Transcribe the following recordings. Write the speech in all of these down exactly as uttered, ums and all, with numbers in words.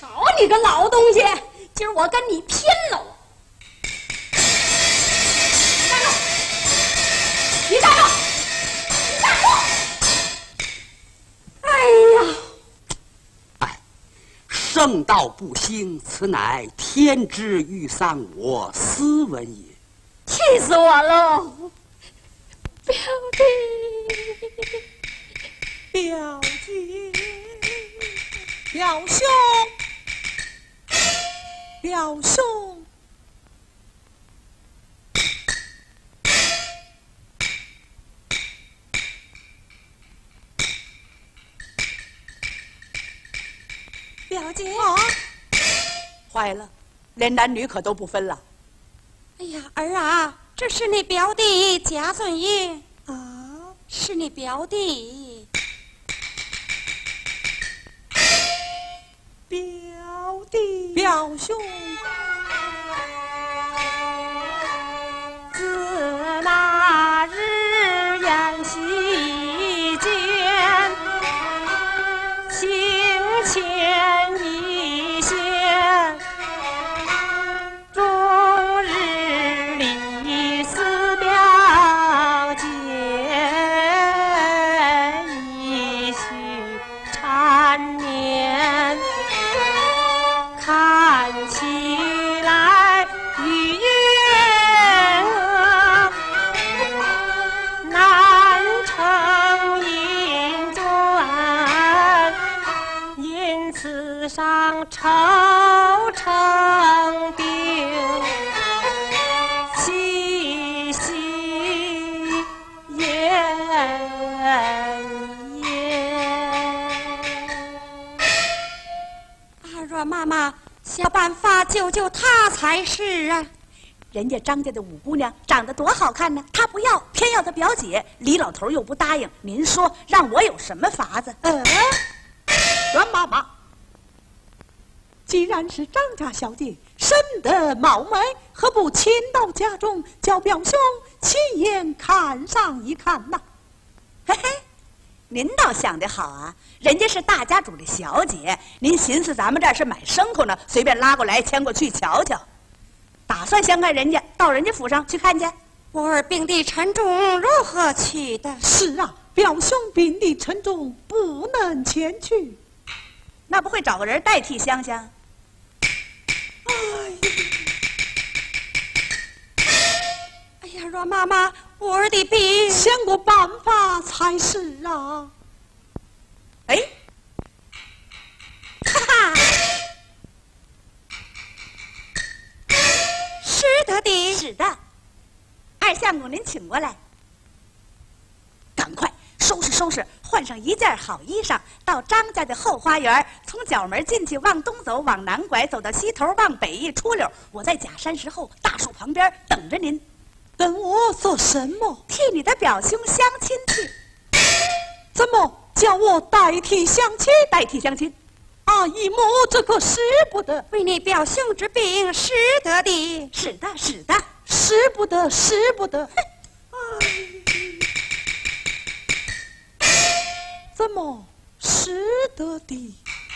好你个老东西，今儿我跟你拼喽！站住！你站住！你站住！哎呀！ 哎，圣道不兴，此乃天之欲丧我斯文也。 气死我喽！表弟， 表姐，表兄，表兄， 表姐， 啊，坏了，连男女可都不分了。 哎呀，儿啊，这是你表弟家孙爷啊， 是你表弟。 表弟，表兄， 自那日宴席间，情牵一线，终日里思表姐，一许缠绵。看起来语言难成音转，因此上愁成病，细细言言。阿若妈妈，想办法救救她才是啊！人家张家的五姑娘长得多好看呢，她不要，偏要她表姐。李老头又不答应，您说让我有什么法子？ 呃，阮妈妈，既然是张家小姐，生得貌美，何不迁到家中，叫表兄亲眼看上一看呐？ 嘿嘿，您倒想得好啊！人家是大家主的小姐，您寻思咱们这儿是买牲口呢，随便拉过来牵过去瞧瞧。打算相看人家，到人家府上去看见。我儿病地沉重，如何去的？ 是啊，表兄病地沉重，不能前去。 那不会找个人代替香香？ 哎哎呀，若妈妈，我儿的病， 想个办法才是啊！ 哎，哈哈，是的的，是的。二相公，您请过来。赶快收拾收拾，换上一件好衣裳，到张家的后花园，从角门进去，往东走，往南拐，走到西头，往北一出溜，我在假山石后大树旁边等着您。 等我做什么？ 替你的表兄相亲去。 怎么叫我代替相亲？ 代替相亲？ 啊，姨母，这可使不得。 为你表兄之病，使得的。使的，使的， 使不得，使不得。哎，怎么使得的？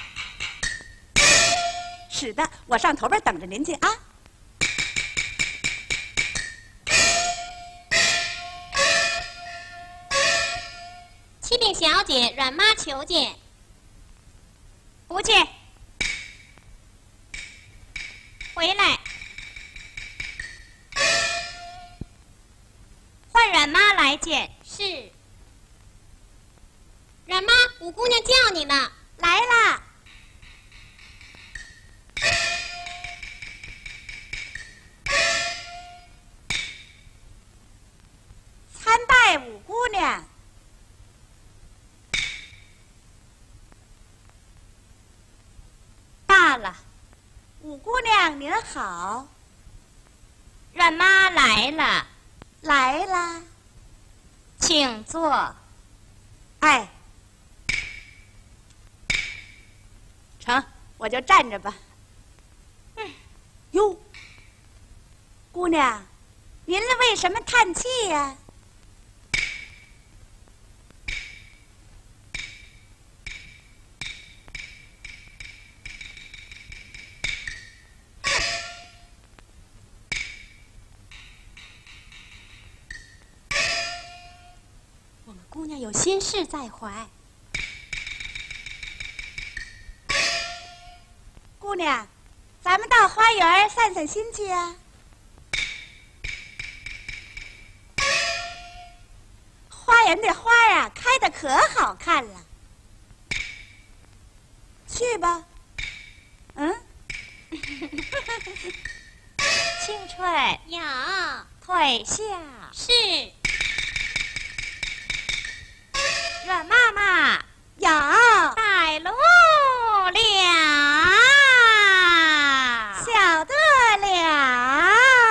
使的，我上头边等着您去啊。 启禀小姐，阮妈求见。 不去。 回来。换阮妈来见。是。阮妈，五姑娘叫你呢。 来啦。参拜五姑娘。罢了，五姑娘您好。 阮妈来了， 来啦， 请坐。 哎，成，我就站着吧。嗯，哟，姑娘，您为什么叹气呀？ 有心事在怀。 姑娘，咱们到花园散散心去啊。花园的花啊，开得可好看了。去吧。嗯。 青春有， 退下是。 阮妈妈有， 带路了， 晓得了。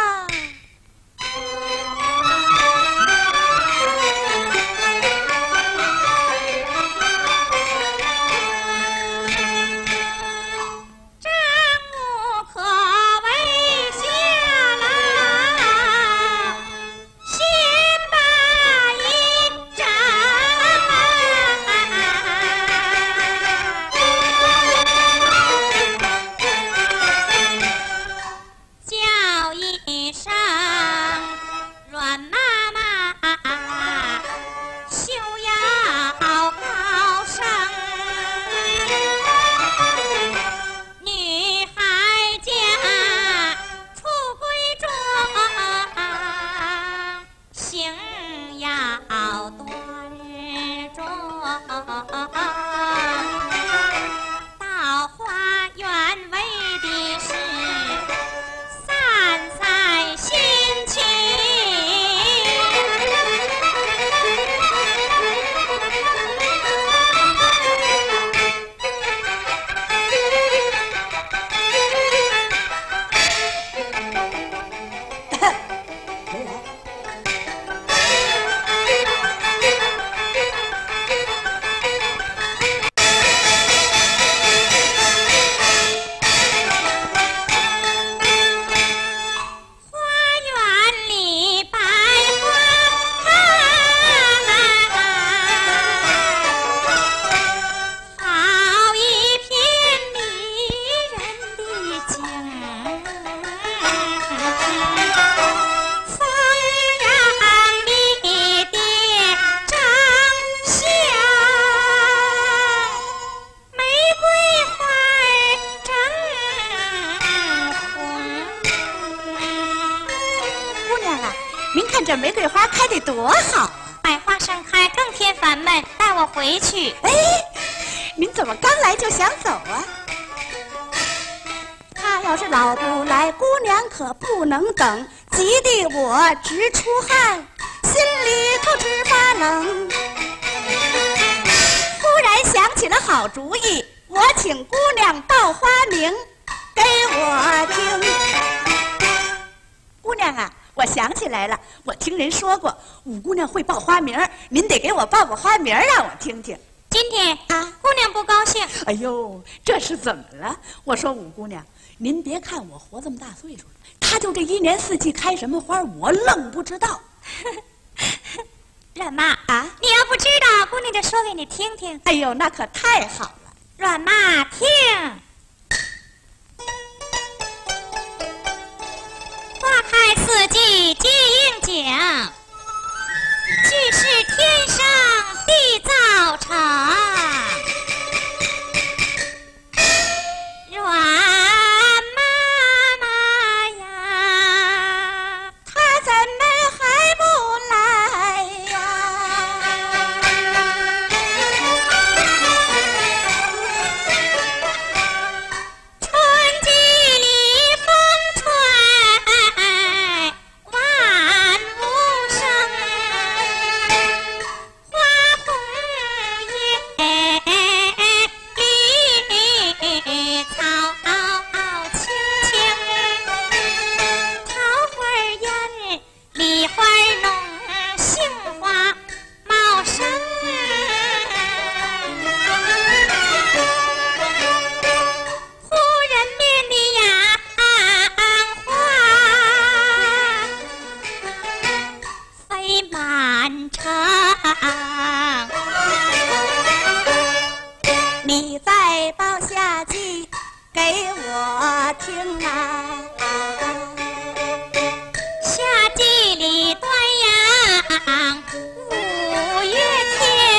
这玫瑰花开得多好啊！ 百花盛开，更添烦闷。带我回去。 哎，您怎么刚来就想走啊？他要是老不来，姑娘可不能等，急得我直出汗，心里头直发冷。突然想起了好主意，我请姑娘报花名给我听。姑娘啊，我想起来了，我听人说过，五姑娘会报花名，您得给我报个花名让我听听。 今天啊， 姑娘不高兴。 哎呦，这是怎么了？我说五姑娘，您别看我活这么大岁数了，她就这一年四季开什么花，我愣不知道。 阮妈啊， 你要不知道，姑娘就说给你听听。 哎呦，那可太好了。 阮妈听，花开四季皆应景，俱是天生地造成。阮妈妈呀， 她怎么还不来呀？ 春季里风吹万物生，花红叶绿草青青，桃花艳，梨花浓，杏花茂盛。忽然变的杨花飞满城。 你再报下句给我听啊！ 夏季里端阳五月天，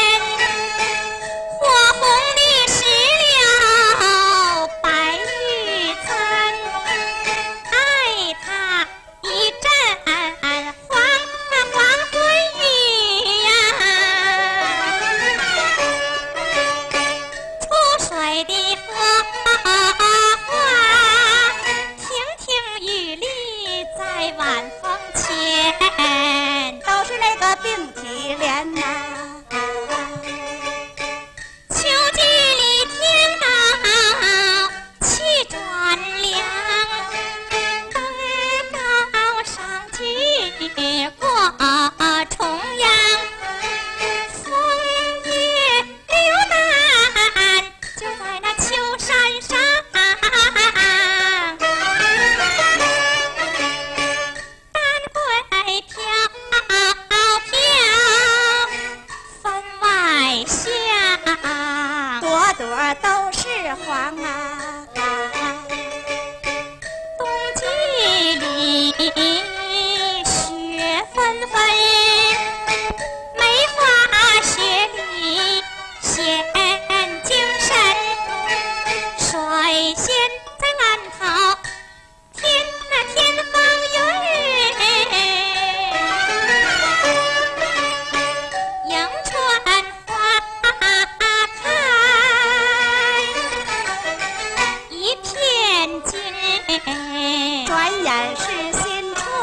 转眼是新春。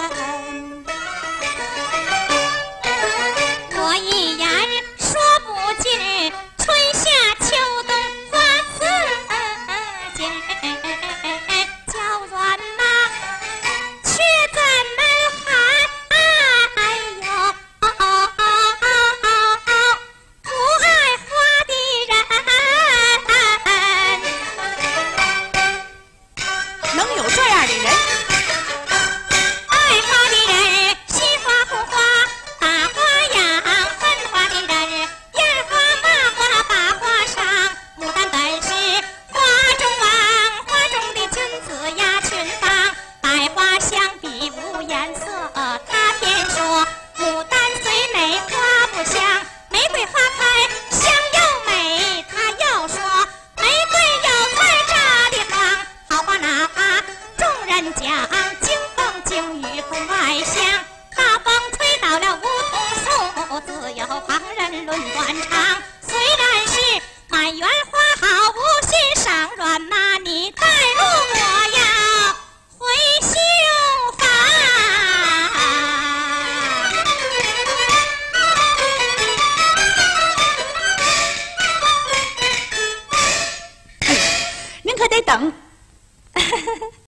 我一言说不尽，春夏秋冬花似锦，娇软呐，却怎么还哎呦不爱花的人？ 能有这样的人？ 爱花的人心花不花，把花养恨花的人艳花骂花把花伤。牡丹本是花中王，花中的君子呀群芳。百花相比无颜色，他偏说牡丹虽美花不香，玫瑰花开香又美。他又说玫瑰有菜扎的黄，好花哪怕众人讲，经风经雨分外香。大风吹倒了梧桐树，自有旁人论断肠。虽然是满园花好，无心赏软嘛，你带路我要回绣房。 您可得等